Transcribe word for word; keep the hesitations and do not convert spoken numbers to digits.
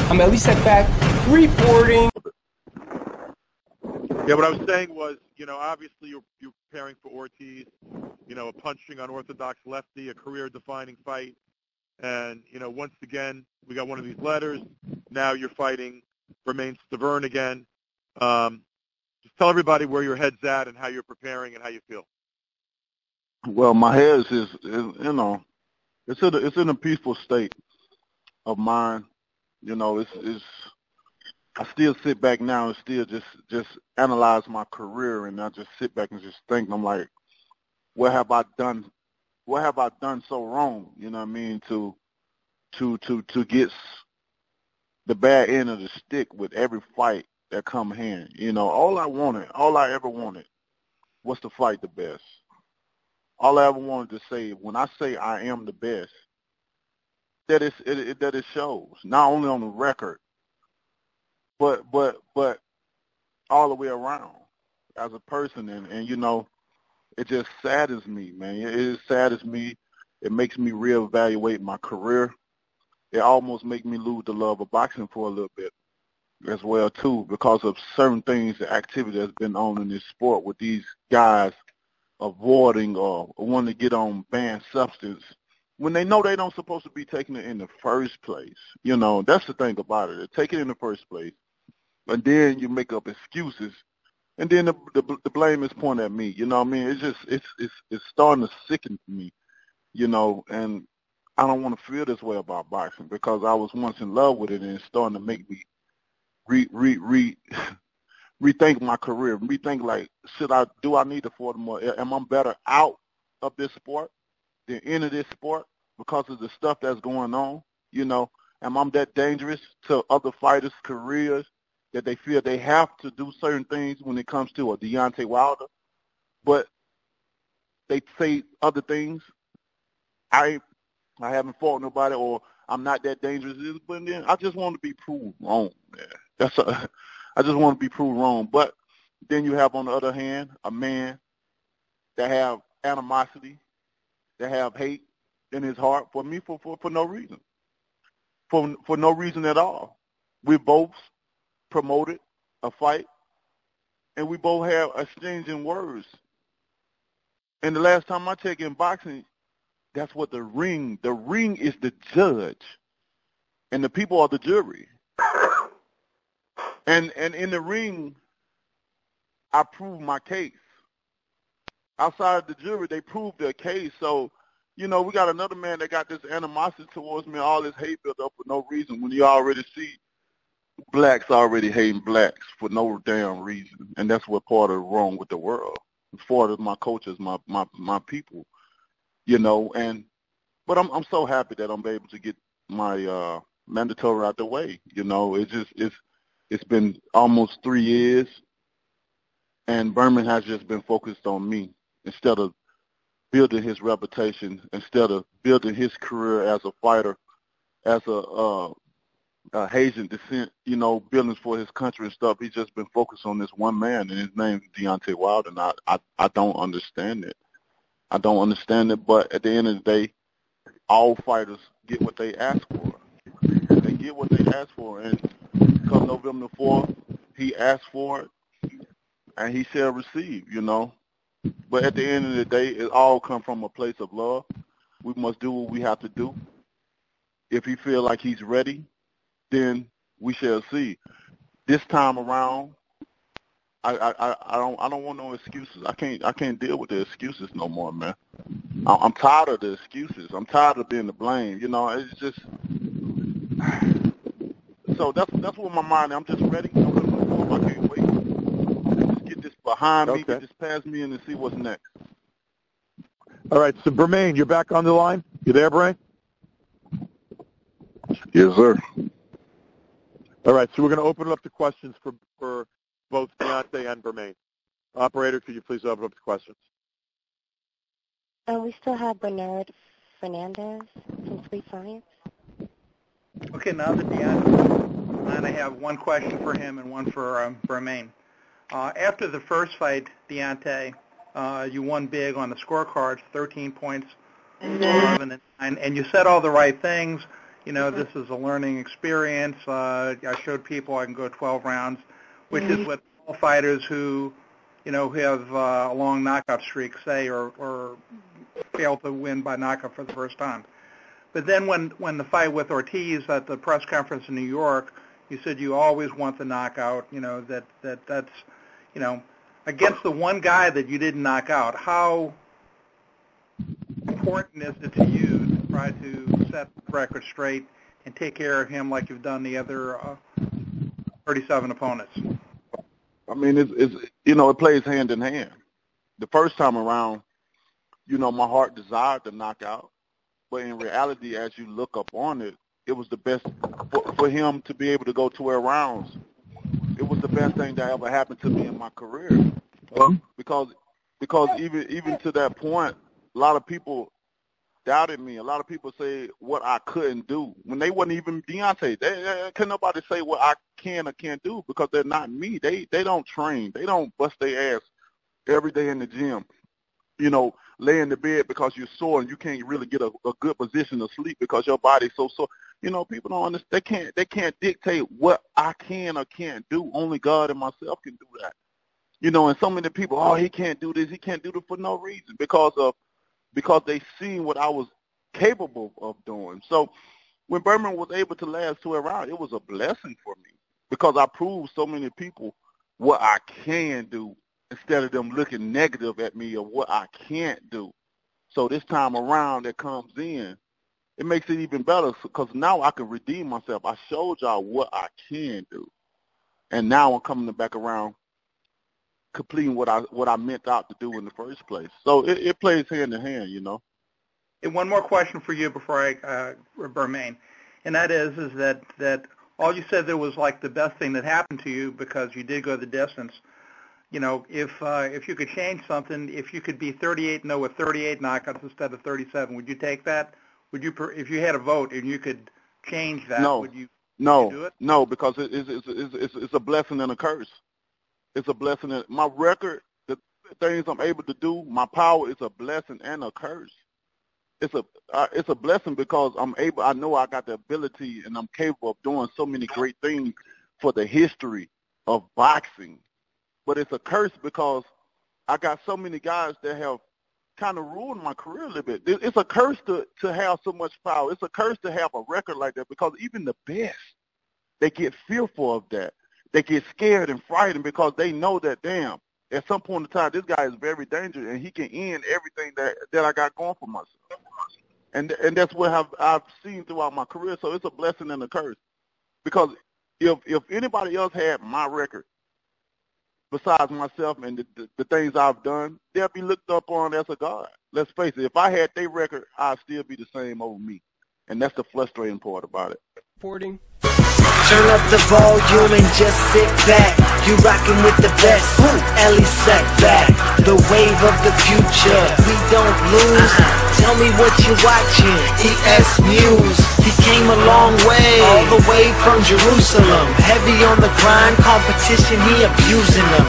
I'm at least set back reporting. Yeah, what I was saying was, you know, obviously you're, you're preparing for Ortiz, you know, a punching unorthodox lefty, a career-defining fight. And, you know, once again, we got one of these letters. Now you're fighting Bermane Stiverne again. Um, just tell everybody where your head's at and how you're preparing and how you feel. Well, my head is, is, is you know, it's in, a, it's in a peaceful state of mind. You know, it's, it's I still sit back now and still just, just analyze my career, and I just sit back and just think. I'm like, what have I done? What have I done so wrong? You know what I mean? To, to, to, to get the bad end of the stick with every fight that come hand. You know, all I wanted, all I ever wanted, was to fight the best. All I ever wanted to say, when I say I am the best, that it's, it, it that it shows, not only on the record, but but but all the way around as a person. And, and you know, it just saddens me, man. It, it saddens me. It makes me reevaluate my career. It almost makes me lose the love of boxing for a little bit as well, too, because of certain things, the activity that's been on in this sport with these guys avoiding or wanting to get on banned substance when they know they don't supposed to be taking it in the first place. You know, that's the thing about it. They take it in the first place, and then you make up excuses, and then the, the the blame is pointed at me. You know what I mean? It's just it's it's it's starting to sicken me. You know, and I don't want to feel this way about boxing because I was once in love with it, and it's starting to make me re re re rethink my career, rethink like, should I do I need to afford more? Am I better out of this sport than into this sport because of the stuff that's going on? You know, am I that dangerous to other fighters' careers that they feel they have to do certain things when it comes to a Deontay Wilder, but they say other things? I I haven't fought nobody, or I'm not that dangerous. But then I just want to be proved wrong, man. That's a, I just want to be proved wrong. But then you have, on the other hand, a man that have animosity, that have hate in his heart for me for, for, for no reason, for for no reason at all. We both promoted a fight, and we both have exchanging words. And the last time I checked in boxing, that's what the ring, the ring is the judge, and the people are the jury. And and in the ring, I proved my case. Outside of the jury, they proved their case. So, you know, we got another man that got this animosity towards me, all this hate built up for no reason, when you already see blacks already hating blacks for no damn reason. And that's what part of wrong with the world. As far as my coaches, my, my, my people, you know, and but I'm I'm so happy that I'm able to get my uh, mandatory out the way. You know, it's just it's it's been almost three years, and Berman has just been focused on me instead of building his reputation, instead of building his career as a fighter, as a, uh, a Haitian descent, you know, building for his country and stuff. He's just been focused on this one man, and his name is Deontay Wilder, and I, I, I don't understand it. I don't understand it, but at the end of the day, all fighters get what they ask for. They get what they ask for, and come November fourth, he asked for it, and he shall receive, you know. But at the end of the day, it all comes from a place of love. We must do what we have to do. If he feel like he's ready, then we shall see. This time around, I, I, I don't I don't want no excuses. I can't I can't deal with the excuses no more, man. I'm tired of the excuses. I'm tired of being the blame. You know, it's just so that's that's what my mind. I'm just ready. I can't wait. Just get this behind okay. me, get this past me, and then see what's next. All right, so Bermane, you're back on the line. You there, Bermane? Yes, sir. All right, so we're going to open it up to questions for for both Deontay and Bermane. Operator, could you please open up the questions? Uh, we still have Bernard Fernandez from Sweet Science. Okay, now that Deontay, and I have one question for him and one for um, Bermane. Uh, after the first fight, Deontay, uh, you won big on the scorecards, thirteen points, eleven and nine, and you said all the right things. you know, this is a learning experience. Uh, I showed people I can go twelve rounds, which mm-hmm. is what all fighters who, you know, who have uh, a long knockout streak say, or, or fail to win by knockout for the first time. But then when, when the fight with Ortiz at the press conference in New York, you said you always want the knockout, you know, that, that that's, you know, against the one guy that you didn't knock out. How important is it to you to try to set the record straight and take care of him like you've done the other uh, thirty-seven opponents? I mean, it's, it's, you know, it plays hand in hand. The first time around, you know, my heart desired to knock out, but in reality, as you look up on it, it was the best for, for him to be able to go twelve rounds. It was the best thing that ever happened to me in my career. Uh, because because even even to that point, a lot of people doubted me. A lot of people say what I couldn't do when they wasn't even Deontay. They, they can nobody say what I can or can't do because they're not me. They they don't train. They don't bust their ass every day in the gym. You know, lay in the bed because you're sore and you can't really get a, a good position to sleep because your body's so sore. You know, people don't understand. They can't they can't dictate what I can or can't do. Only God and myself can do that. You know, and so many people, oh, he can't do this. He can't do this for no reason because of because they seen what I was capable of doing. So when Berman was able to last twelve rounds, it was a blessing for me because I proved so many people what I can do instead of them looking negative at me of what I can't do. So this time around that comes in, it makes it even better because now I can redeem myself. I showed y'all what I can do. And now I'm coming back around completing what I what I meant out to do in the first place. So it, it plays hand in hand, you know. And one more question for you before I, uh, Bermain, and that is, is that, that all you said there was like the best thing that happened to you because you did go the distance. You know, if uh, if you could change something, if you could be thirty-eight and oh with thirty-eight knockouts instead of thirty-seven, would you take that? Would you, if you had a vote and you could change that, no, would you, no, would you do it? No, because it, it's, it's, it's, it's, it's a blessing and a curse. It's a blessing. And my record, the things I'm able to do, my power is a blessing and a curse. It's a uh, it's a blessing because I'm able. I know I got the ability and I'm capable of doing so many great things for the history of boxing. But it's a curse because I got so many guys that have kind of ruined my career a little bit. It's a curse to, to have so much power. It's a curse to have a record like that because even the best, they get fearful of that. They get scared and frightened because they know that, damn, at some point in time, this guy is very dangerous and he can end everything that, that I got going for myself. And and that's what I've, I've seen throughout my career. So it's a blessing and a curse because if if anybody else had my record, besides myself and the, the, the things I've done, they'll be looked up on as a god. Let's face it, if I had their record, I'd still be the same over me. And that's the frustrating part about it. Reporting. Turn up the volume and just sit back. You rockin' with the best. Ellie sat back. The wave of the future. We don't lose. Uh-huh. Tell me what you're watching. E S News. He came a long way. All the way from Jerusalem. Heavy on the grind. Competition, he abusing them.